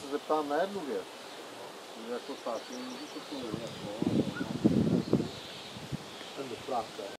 zeptám na jednu věc. Jako státní, můžu to tu jako, ten doplávka.